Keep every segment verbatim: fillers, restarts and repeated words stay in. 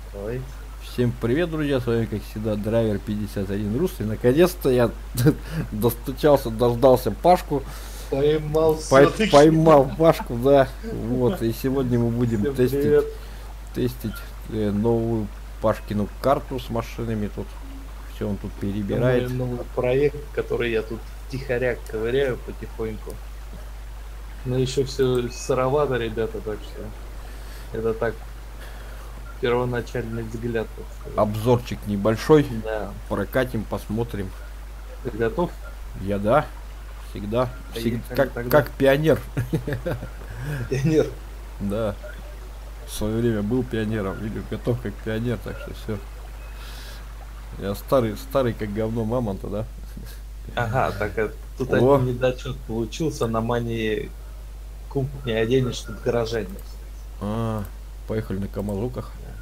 Ой, Всем привет, друзья, с вами, как всегда, драйвер пятьдесят один Рус. И наконец-то я достучался, дождался Пашку, поймал пой- все-таки. поймал Пашку, да, вот, и сегодня мы будем Всем тестить, привет. тестить э, новую Пашкину карту с машинами, тут все он тут Это перебирает. мой новый проект, который я тут втихаря ковыряю потихоньку. Но еще все сыровато, ребята, так что это так, первоначальный взгляд, так сказать. Обзорчик небольшой, Да. прокатим, посмотрим. Ты готов? Я, да, всегда, всегда, Поехали как, тогда. как пионер, Пионер. да, в свое время был пионером, или готов как пионер, так что все. Я старый, старый как говно мамонта, да? Ага, так а тут О, один недочет получился, на мании кумп не оденешь, тут гаража нет. а, поехали на Камазуках. Да.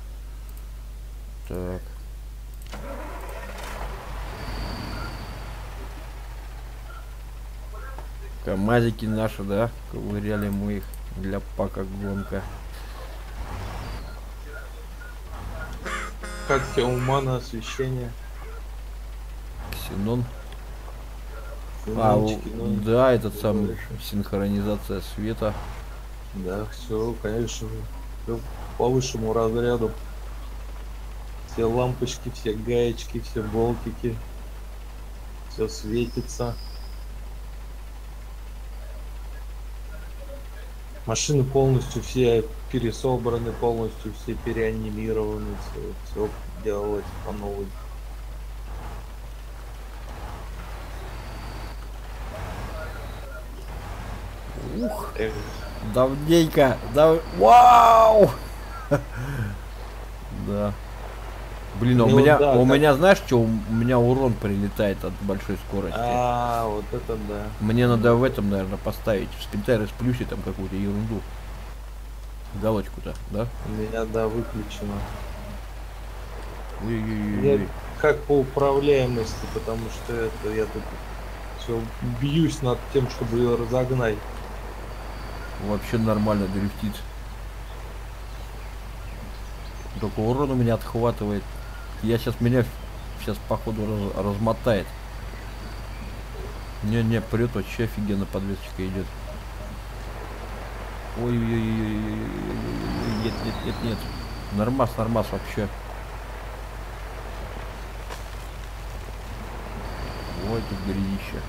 Так, КамАЗики наши, да? Ковыряли мы их для пака гонка. Как тебе умана освещение? Ксенон. А, у- Синончики, ну, да, этот как самый говорится. синхронизация света. Да, все, конечно, всё по высшему разряду. Все лампочки, все гаечки, все болтики, все светится. Машины полностью все пересобраны, полностью все переанимированы, все, все делалось по новой. Ух, Эх, давненько, да, вау! Да. Блин, а у ну меня, да, у как... меня, знаешь, что, у меня урон прилетает от большой скорости. А, вот это да. Мне надо в этом, наверное, поставить, в спинтер из плюсе там какую-то ерунду. Галочку-то, да? У меня, да, выключено. Я Ой-ой-ой-ой. как по управляемости, потому что это я тут все бьюсь над тем, чтобы ее разогнать. Вообще нормально дрифтит. Только урон у меня отхватывает. Я сейчас меня сейчас походу раз- размотает. Не-не, прет вообще офигенно, подвесочка идет. Ой-ой-ой-ой-ой-ой-ой-ой-ой-ой. Нет, нет, нет, нет. Нормас, нормас вообще. Ой, тут грязище.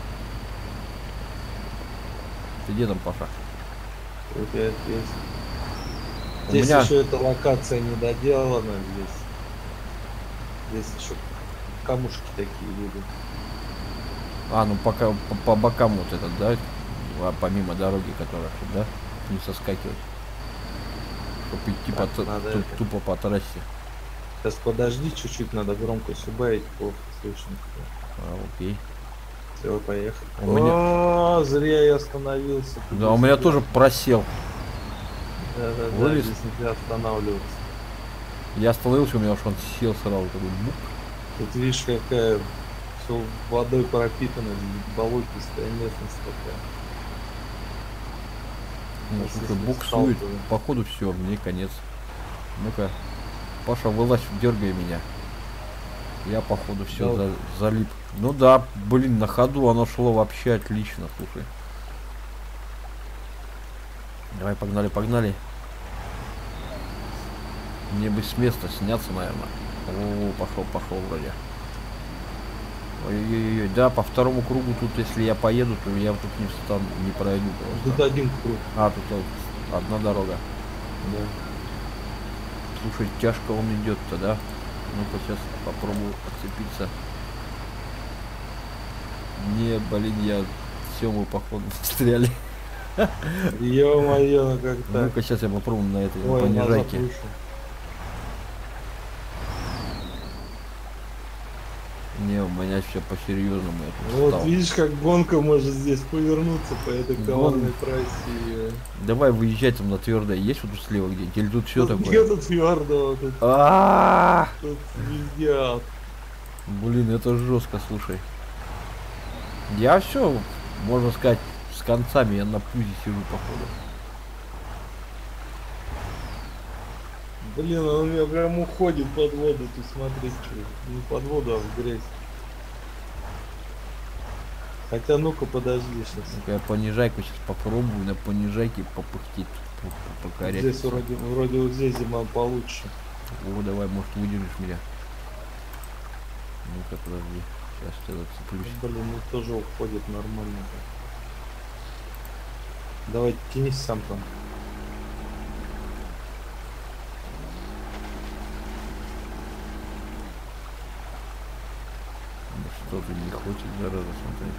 Ты где там, Паша? Вот я здесь. У Здесь меня... еще эта локация не доделана. Здесь, здесь еще камушки такие будут. А, ну пока по, по бокам вот этот, да? А помимо дороги, которая, да? Не соскакивать. Чтоб идти по, Так, т- надо ту- это. тупо по трассе. Сейчас подожди, чуть-чуть надо громкость убавить, плохо слышно. А, окей. Все, поехали. У меня... О, зря я остановился. Да, у меня тоже просел. Да, да, да, Вылез. здесь нельзя останавливаться. Я остановился, у меня уж он сел сразу. Такой, бук. Тут видишь, какая все водой пропитана, болотистая местность такая. Ну, Сейчас слушай, если буксует. сталкиваю. Походу все, мне конец. Ну-ка, Паша, вылазь, дергай меня. Я, походу, все Да. за, залип. Ну да, блин, на ходу оно шло вообще отлично, слушай. Давай, погнали, погнали. Мне бы с места сняться, наверное. О, пошел, пошел вроде. Ой-ой-ой, да, по второму кругу тут, если я поеду, то я тут не встану, не пройду Тут просто. один круг. А, тут вот одна дорога. Да. Слушай, тяжко он идет-то, да? Ну-ка, сейчас попробую подцепиться. Не, блин, я все, мы походу застряли. Ё-моё, ну как так? Ну-ка, сейчас я попробую на этой на Ой, он назад понижайке. вышел. Не, у меня все по-серьезному я тут Ну, вот встал. видишь, как гонка может здесь повернуться по этой Гон- коварной трассе. Давай выезжай там на твердое. Есть вот тут слева где-нибудь? Или тут все Тут такое? нету твердого, тут, А, тут везде. блин, это жестко, слушай. Я все, можно сказать, с концами я на пузе сижу, походу. Блин, он у меня прям уходит под воду, ты смотри, что. Не под воду, а в грязь. Хотя ну-ка подожди сейчас. Ну-ка я понижайку сейчас попробую на понижайке попыхтеть, покорять. Здесь вроде, вроде вот здесь зима получше. О, давай, может, выдержишь меня. Ну-ка, подожди. Сейчас я зацеплюсь. Блин, ну тоже уходит нормально. Давай, тянись сам там. Ну что ты не хочешь, зараза, смотри.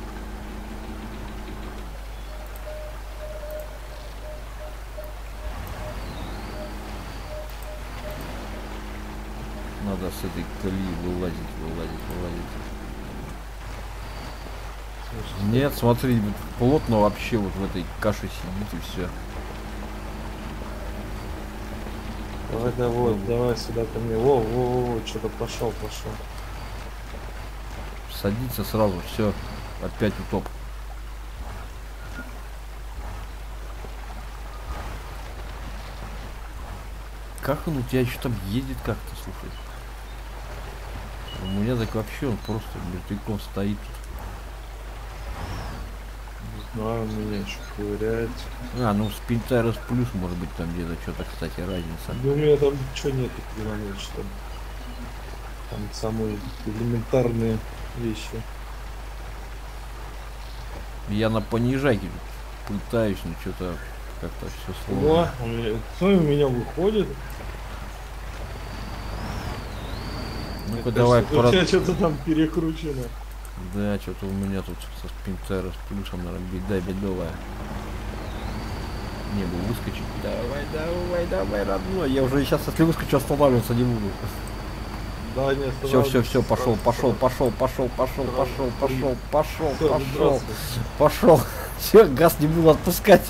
Надо с этой колеи вылазить, вылазить, вылазить. Слушай, нет, смотри, плотно вообще вот в этой каше сидит и все. Давай, да, вот, давай сюда ко мне. Во, во, во, что-то пошел, пошел. Садится сразу, все, опять утоп. Как он у тебя еще там едет как-то, слушай? У меня так вообще он просто мертвяком стоит. Не знаю, у меня еще ковыряется. А, ну Спинтайрос плюс, может быть, там где-то что-то, кстати, разница. Да у меня там ничего нету, что там самые элементарные вещи. Я на понижайке пытаюсь, но что-то как-то все сложно. О, у меня, смотри, у меня выходит. Ну-ка давай, пора... У тебя что-то там перекручено. Да, что-то у меня тут со Спинтайрос плюсом, наверное, беда бедовая. Не был выскочить. Давай, давай, давай, родной. Я уже сейчас, если выскочу, останавливаться не буду. Да, нет, все, все, все, пошел, пошел, пошел, пошел, пошел, пошел, пошел, пошел, пошел, пошел. Все, газ не буду отпускать.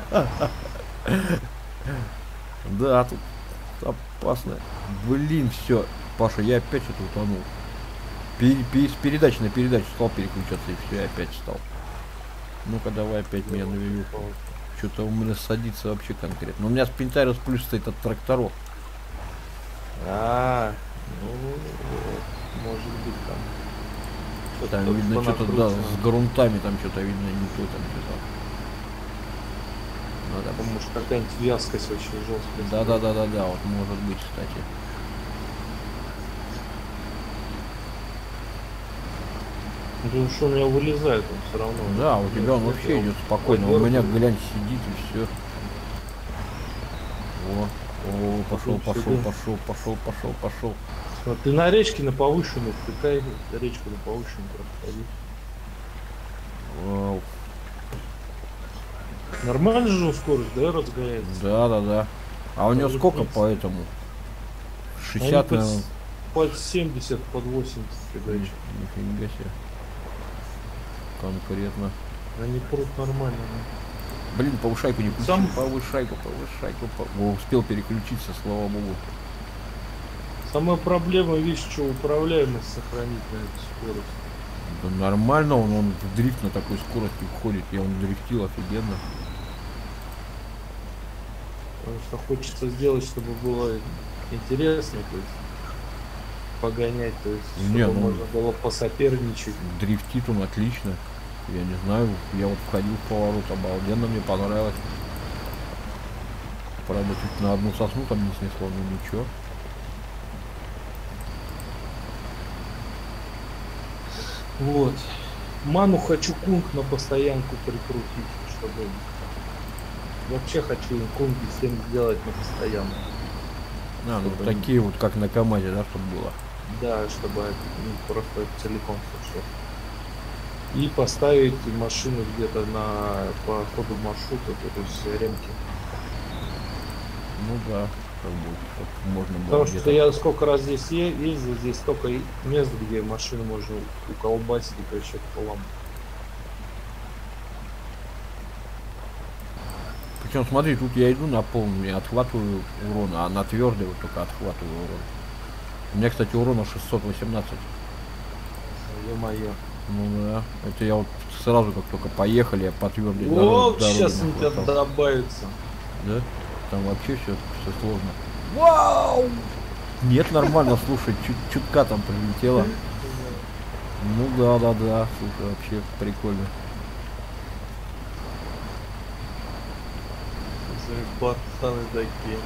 Да, тут опасно. Блин, все. Паша, я опять что-то утонул. С передачи на передачу стал переключаться, и все, я опять встал. Ну-ка, давай опять меня наведу. Что-то у меня садится вообще конкретно. Но у меня Спинтайрос плюс стоит от тракторов. А, ну, может быть там. Там видно что-то, да, с грунтами там что-то видно, не то там что-то. Надо, потому что какая-нибудь вязкость очень жесткая. Да, да, да, да, да, вот может быть, кстати. Потому что у меня вылезает он все равно. Да, у тебя он вообще идет спокойно. У меня, глянь, сидит и все. О, о, пошел, пошел, пошел, пошел, пошел, пошел. Ты на речке на повышенную втыкай, речку на повышенную проходи. Вау. Нормально же скорость, да, разгоняется? Да, да, да. А у него сколько по этому? шестьдесят, под, под семьдесят, под восемьдесят передач. Нифига себе. Конкретно. Они прут нормально. Блин, повышайку не включил. Сам... Повышайку, повышайку. О, успел переключиться, слава богу. Самая проблема, видишь, что управляемость сохранить на эту скорость. Да нормально, он, он в дрифт на такой скорости уходит, и он дрифтил офигенно. Потому что хочется сделать, чтобы было интересно, то есть погонять, то есть Не, чтобы ну, можно было посоперничать. Дрифтит он отлично. Я не знаю, я вот входил в поворот, обалденно, мне понравилось. Правда, чуть на одну сосну там не снесло, но ничего. Вот. Ману хочу кунг на постоянку прикрутить, чтобы... Вообще хочу кунги всем сделать на постоянку. А, ну такие вот, как на КамАЗе, да, чтобы было? Да, чтобы ну, просто целиком все. И поставить машину где-то на по ходу маршрута, то есть ремки. Ну да, как бы, чтобы можно было. Потому что я сколько раз здесь е ездил, здесь столько мест, где машину можно уколбасить и вообще полом. Причем смотри, тут я иду на полную, я отхватываю урон, а на твердый вот только отхватываю урон. У меня, кстати, урона шестьсот восемнадцать. Ё-моё. Ну да, это я вот сразу, как только поехали, я по твердой О, дороге сейчас у тебя добавится. Да? Там вообще все, все сложно. Вау! Нет, нормально, слушай, чуть чутка там прилетело. Ну да, да, да, слушай, вообще прикольно. Пацаны такие.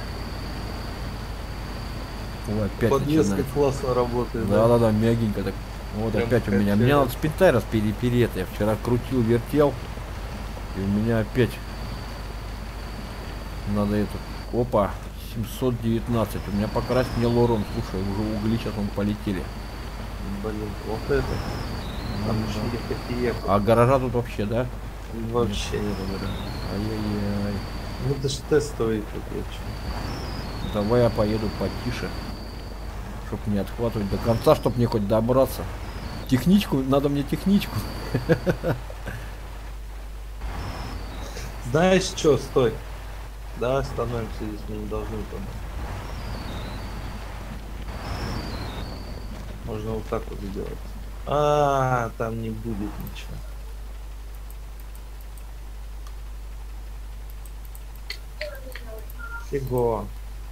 Ой, опять Подвеска начинает. классно работает. Да, да, да, мягенько так. Вот Прям опять у меня. качает. Мне надо спинтай расперепереть. Я вчера крутил, вертел. И у меня опять надо это. Опа, семьсот девятнадцать. У меня покрасить мне лорон. Слушай, уже угли сейчас он полетели. Блин, вот это. Там Ну, еще да. ехать и ехать. А гаража тут вообще, да? Вообще. Нет, это, да. Ай-яй-яй. Ну это ж тестовый тут, я чё. Давай я поеду потише. Чтоб не отхватывать до конца, чтоб мне хоть добраться. Техничку, надо мне техничку. Знаешь что, стой. Давай остановимся здесь, мы не должны там. Можно вот так вот сделать. А, там не будет ничего. Фиго.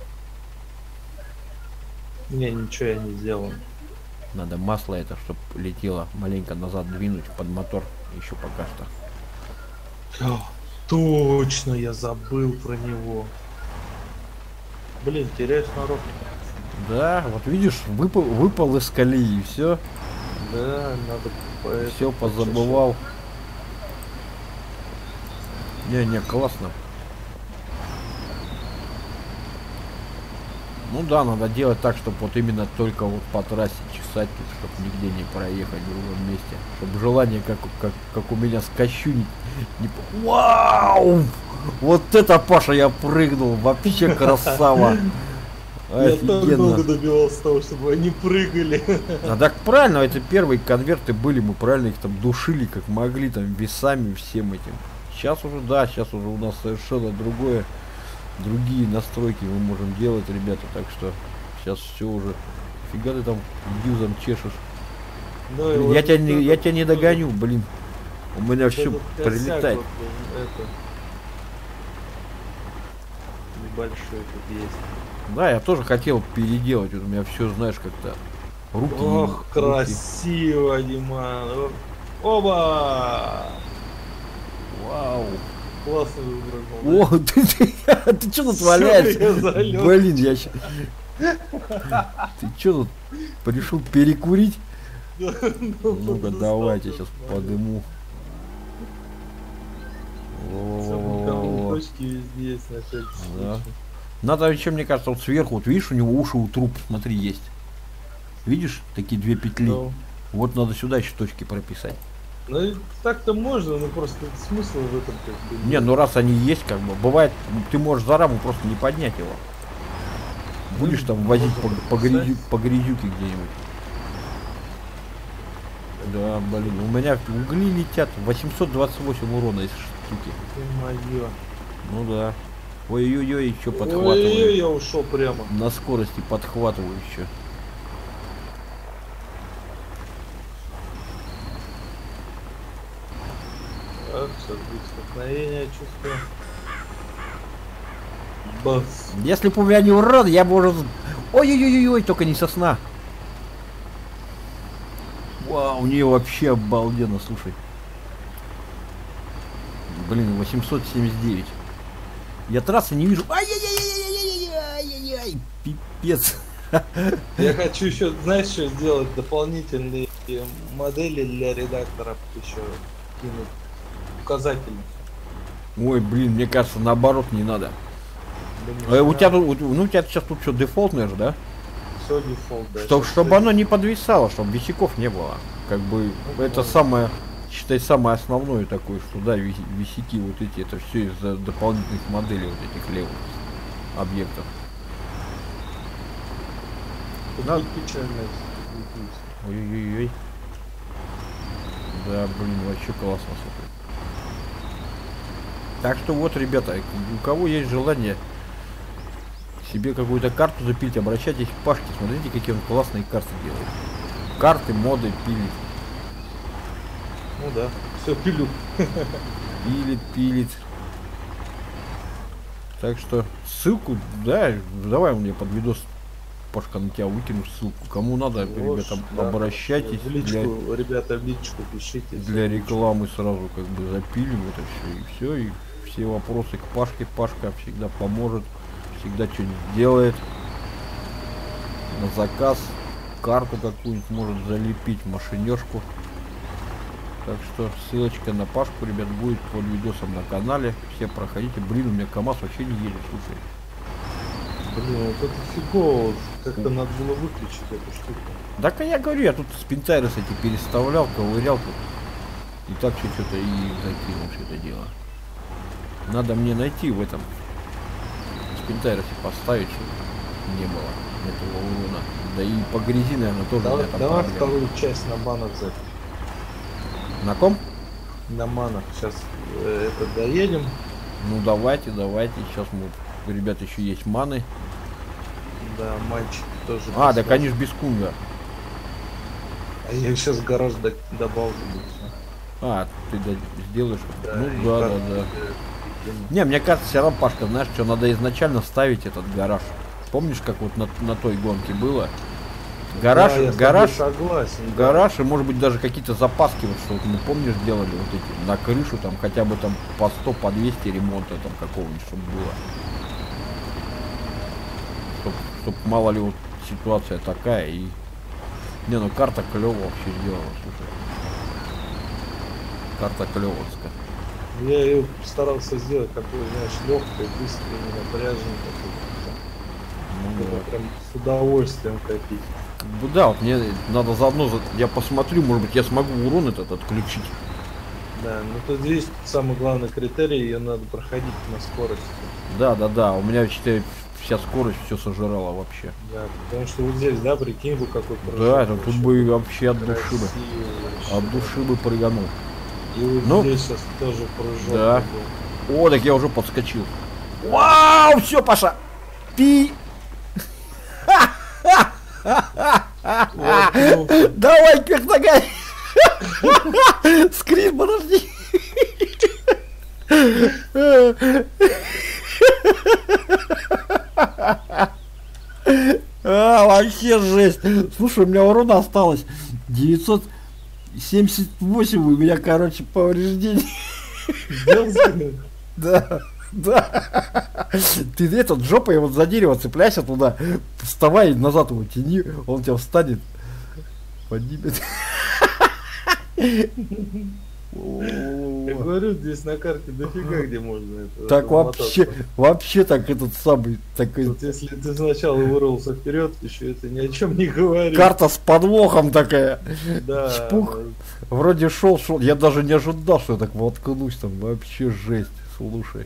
Не, ничего я не сделал. Надо масло это, чтобы летело, маленько назад двинуть под мотор. Еще пока что. О, точно, я забыл про него. Блин, теряю сноровку. Да, вот видишь, выпал, выпал из колеи и все. Да, надо по Все позабывал. Не, не, классно. Ну да, надо делать так, чтобы вот именно только вот по трассе чесать тут, чтобы нигде не проехать в другом месте. Чтобы желание, как, как, как у меня скачу, не, не... Вау! Вот это, Паша, я прыгнул, вообще красава. Я так долго Офигенно. добивался того, чтобы они прыгали. А так правильно, это первые конверты были, мы правильно их там душили, как могли, там весами всем этим. Сейчас уже, да, сейчас уже у нас совершенно другое. Другие настройки мы можем делать, ребята, так что сейчас все уже. Фига ты там юзом чешешь. Да, Блин, вот я тебя не, это- я тебя не догоню, блин. У меня все этот косяк прилетает. вот, это, небольшой тут есть. Да, я тоже хотел переделать, вот у меня все, знаешь, как-то руки. Ох, руки. красиво, Диман. Оба! Вау. Классно выбрал. О, ты, ты, ты что тут Всё, валяешься? я залёг. Блин, я ща... Ты что тут решил перекурить? Ну-ка, давайте сейчас подыму. Во-во-во-во-во. Точки везде есть на всякий Да. случай. Надо еще, мне кажется, вот сверху, вот видишь, у него уши у труб, смотри, есть. Видишь, такие две петли. Ну, Вот надо сюда еще точки прописать. ну, и так-то можно, но просто смысл в этом как бы. Не, ну раз они есть, как бы, бывает, ты можешь за раму просто не поднять его. Будешь там возить по, по, грязю, по грязюке где-нибудь. Да, блин, у меня угли летят, восемьсот двадцать восемь урона из штуки. Ё-моё. Ну да. Ой-ой-ой, еще Ой-ой-ой, подхватываю. я ушел прямо. На скорости подхватываю еще. Так, все, столкновение чувствую. Бас. Если бы у меня не урон, я бы уже... Ой-ой-ой-ой, только не сосна. Вау, у нее вообще обалденно, слушай. Блин, восемьсот семьдесят девять. Я трассы не вижу. Ай-яй-яй-яй-яй-яй-яй-яй, пипец. Я хочу еще, знаешь, что сделать? Дополнительные модели для редакторов еще кинуть. Указатели. Ой, блин, мне кажется, наоборот не надо. Думаешь, Э, у да? тебя тут, у- ну у тебя сейчас тут что, дефолтное же, да? Все дефолт, да. Чтоб, щас чтобы всё оно не подвисало, чтобы висяков не было. Как бы Ну, это да. самое, считай, самое основное такое, что да, вис- висяки вот эти, это все из-за дополнительных моделей вот этих левых объектов. Тут Да. не печально, если Ой-ой-ой. Да, блин, вообще классно, слушай. Так что вот, ребята, у кого есть желание себе какую-то карту запилить, обращайтесь к Пашке, смотрите, какие он классные карты делает. Карты, моды пилит. Ну да, все, пилю. Пилит, пилит. Так что ссылку, да, давай мне под видос, Пашка, на тебя выкину ссылку. Кому надо, Вот, ребята, да, обращайтесь. в личку, для, ребята, в личку пишите. Для рекламы сразу как бы запилим это все и все. И все вопросы к Пашке. Пашка всегда поможет, всегда что-нибудь сделает. На заказ карту какую-нибудь может залепить, машинёшку. Так что ссылочка на Пашку, ребят, будет под видосом на канале. Все проходите. Блин, у меня КамАЗ вообще не едет, слушай. Блин, вот это фигово. Как-то надо было выключить эту штуку. Так я говорю, я тут спинтайрес эти переставлял, ковырял тут. И так что-то и закинул все это дело. Надо мне найти в этом спинтайресе поставить, чтобы не было этого урона. Да и по грязи, наверное, тоже. Давай, там давай проблема. вторую часть на манах запись. На ком? На манах. Сейчас э, это доедем. Ну давайте, давайте. Сейчас мы, ребят, еще есть маны. Да, мальчик тоже. А, да, конечно, без кунга. А я сейчас гараж до добавлю. А, ты да, сделаешь? Да, ну и да, как, да, да. э, Не, мне кажется, все равно, Пашка, знаешь, что надо изначально вставить этот гараж. Помнишь, как вот на, на той гонке было? Гараж, да, я гараж, согласен. гараж и может быть даже какие-то запаски, вот что вот мы, помнишь, делали вот эти на крышу, там хотя бы там по сто, по двести ремонта там какого-нибудь, чтобы было. Чтоб, чтоб мало ли вот ситуация такая и... Не, ну карта клево вообще сделала, слушай. Карта клевовская. Я ее старался сделать такой, знаешь, легкой, быстрой, не напряженной такой. Ну, Это прям с удовольствием копить. Ну да, вот мне надо заодно, за- я посмотрю, может быть, я смогу урон этот отключить. Да, ну тут здесь самый главный критерий, ее надо проходить на скорости. Да, да, да, у меня, считай, вся скорость все сожрала вообще. Да, потому что вот здесь, да, прикинь бы какой прыжок. Да, это тут вообще бы вообще от души бы, красивый вообще, от да. души бы прыганул. И вот Ну, здесь сейчас тоже прыжок. да. был. О, так я уже подскочил. Вау, все, Паша! Пи! Воткнулся. Давай, кверх ногами! Скрин, подожди! А, вообще жесть. Слушай, у меня урона осталось девятьсот семьдесят восемь, у меня, короче, повреждений. Да, да. Ты этот жопой вот за дерево цепляйся туда, вставай, назад его тяни, он тебя встанет, поднимет. Я говорю, здесь на карте дофига где можно это. Так вообще, вообще так этот самый такой. Вот если ты сначала вырвался вперед, еще это ни о чем не говорит. Карта с подвохом такая. Да. Чпух. Вроде шел, шел. Я даже не ожидал, что я так воткнусь там. Вообще жесть. Слушай.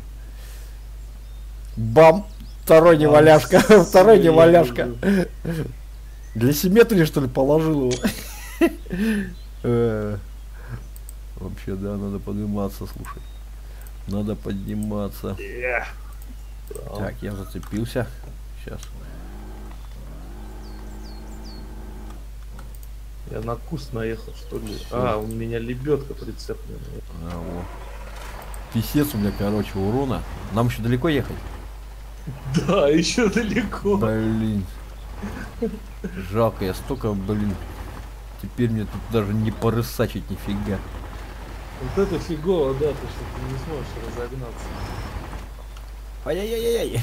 Бам! Второй неваляшка. Второй неваляшка. Для симметрии, что ли, положил его. Вообще, да, надо подниматься, слушай. Надо подниматься. Yeah. Так, я зацепился. Сейчас. Я на куст наехал, что ли? А, у меня лебедка прицеплена. А, вот. Писец у меня, короче, урона. Нам еще далеко ехать? Да, еще далеко. Блин. Жалко, я столько, блин. Теперь мне тут даже не порысачить нифига. Вот это фигово, да, то, что ты не сможешь разогнаться. Ай-яй-яй-яй.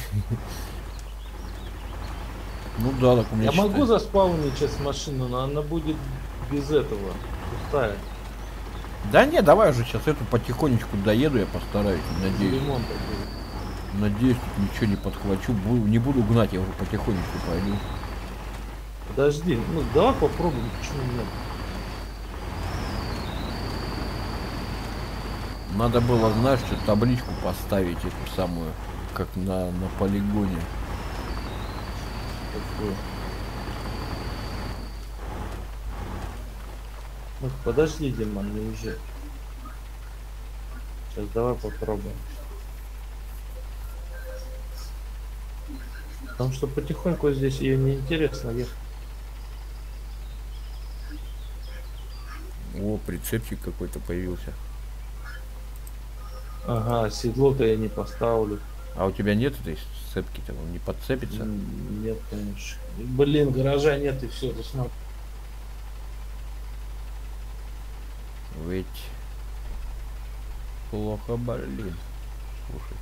Ну да, так у меня Я считай. могу заспаунить сейчас машину, но она будет без этого, пустая. Да не, давай уже сейчас эту потихонечку доеду, я постараюсь, надеюсь. Ремонт такой. Надеюсь, тут ничего не подхвачу. Буду, не буду гнать, я уже потихонечку пойду. Подожди, ну давай попробуем, почему нет. Надо было, знаешь, что табличку поставить эту самую, как на, на полигоне. Такую. Ну, подожди, Диман, не уезжай. Сейчас давай попробуем. Потому что потихоньку здесь ее неинтересно ехать. О, прицепчик какой-то появился. Ага, седло-то я не поставлю. А у тебя нет этой сцепки-то, он не подцепится? Нет, конечно. Блин, гаража нет и все, посмотри. Ведь плохо, блин. Слушай.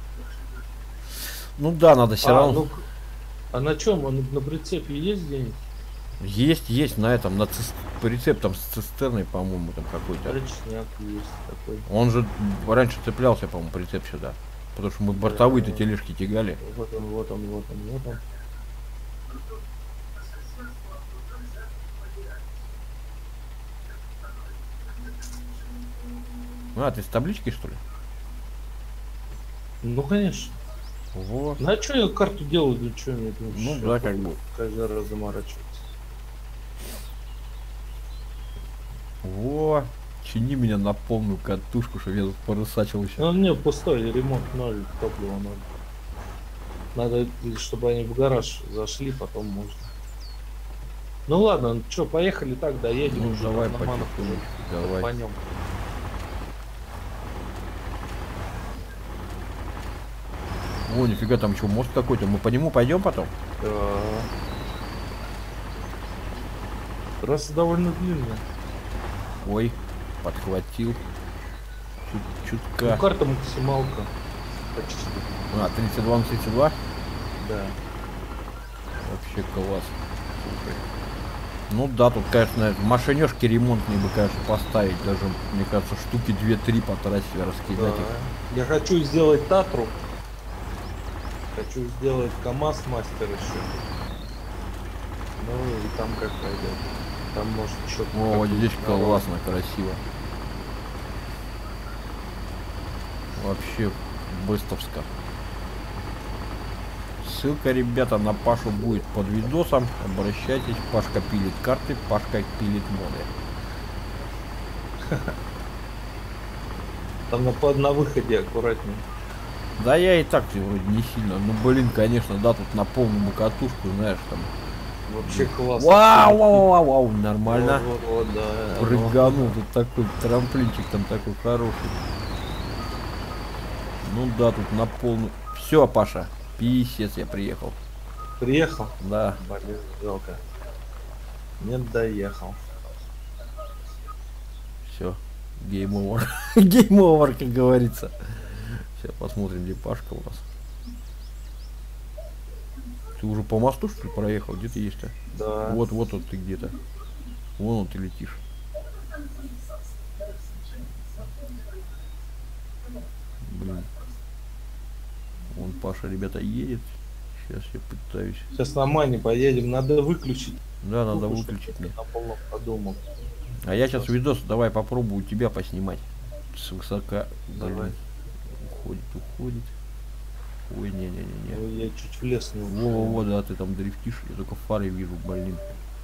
Ну да, надо все а, равно. Ну, а на чем? Он на прицепе есть где-нибудь? Есть, есть на этом, на цис... прицеп там с цистерной, по-моему, там какой-то. Рычаг есть такой. Он же раньше цеплялся, по-моему, прицеп сюда. Потому что мы бортовые-то тележки тягали. Вот он, вот он, вот он, вот он. А, ты с табличкой, что ли? Ну, конечно. Вот. Ну, а что я карту делаю, для чего мне тут? Ну да, как бы. Каждый раз заморачиваться. Во, чини меня на полную катушку, чтобы я тут порысачил еще. Ну, не, пустой, ремонт ноль, топливо ноль. Надо, чтобы они в гараж зашли, потом можно. Ну ладно, что, поехали так, доедем. Ну уже давай, на манах потихонечку, уже давай. копанем. О, нифига, там что, мост какой-то. Мы по нему пойдем потом? Да. Трасса довольно длинная. Ой, подхватил. Чут Ну, чутка. карта максималка. Почти. А, тридцать два на тридцать два? Да. Вообще класс. Слушай. Ну да, тут, конечно, машинёшки ремонтные бы, конечно, поставить. Даже, мне кажется, штуки две-три по трассе раскидать Да. их. Я хочу сделать Татру. Хочу сделать КамАЗ мастер еще. Ну и там как пойдет. Там может еще. О, вот здесь классно, красиво. Вообще быстовско. Ссылка, ребята, на Пашу будет под видосом. Обращайтесь. Пашка пилит карты, Пашка пилит моды. Там на, на выходе аккуратнее. Да я и так вроде не сильно. Ну блин, конечно, да, тут на полную катушку, знаешь, там. Вообще классно. Вау, вау, вау, вау, нормально. Вот, вот, вот, да. Прыганул, тут такой трамплинчик там такой хороший. Ну да, тут на полную. Все, Паша, писец, я приехал. Приехал? Да. Блин, жалко. Не доехал. Все. Гейм овер. Гейм овер, как говорится. Сейчас посмотрим, где Пашка у нас. Ты уже по мосту, что ли, проехал? Где ты есть-то? Да. Вот, вот, вот ты где-то. Вон он, ты летишь. Блин. Вон Паша, ребята, едет. Сейчас я пытаюсь. Сейчас на мане поедем, надо выключить. Да, надо Руку, выключить чтобы мне. на полном подумал. А я сейчас видос, давай попробую тебя поснимать. С высока. Давай. Блин. Уходит, уходит. Ой, не-не-не-не. Ну, я чуть в лес не ушел. Во-во-во, да, ты там дрифтишь, я только фары вижу, блин.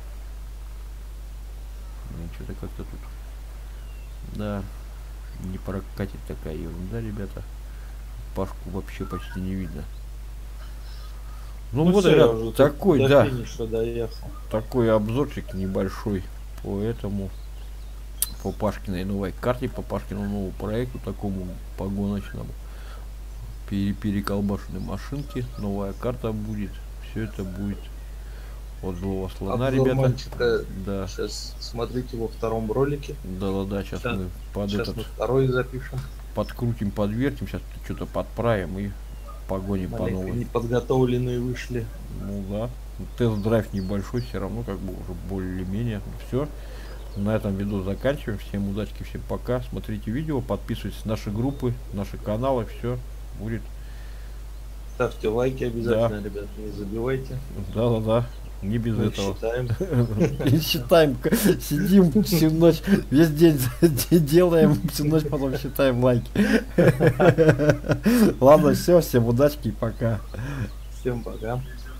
Ну, что-то как-то тут. Да, не прокатит такая ерунда, ребята. Пашку вообще почти не видно. Ну, Ну вот, всё, я ребят, уже такой, до да, финиша доехал. такой обзорчик небольшой по этому, по Пашкиной новой карте, по Пашкиному новому проекту, такому погоночному. Пере переколбашенной машинки, новая карта будет, все это будет от злого слона, Обзор ребята. мальчика. Да, Сейчас смотрите во втором ролике. да, да, да, сейчас Щас- мы под Сейчас этот мы второй запишем. подкрутим, подвертим, сейчас что-то подправим и погоним по Маленько новой. неподготовленные вышли. Ну да, тест-драйв небольшой, все равно как бы уже более-менее. Все, на этом видео заканчиваем. Всем удачи, всем пока. Смотрите видео, подписывайтесь на наши группы, наши каналы, все будет. Ставьте лайки обязательно, да. Ребят, не забивайте. Да, да, да, не без Мы этого. считаем. И считаем, к- сидим всю ночь, весь день делаем, всю ночь потом считаем лайки. Ладно, все, всем удачи и пока. Всем пока.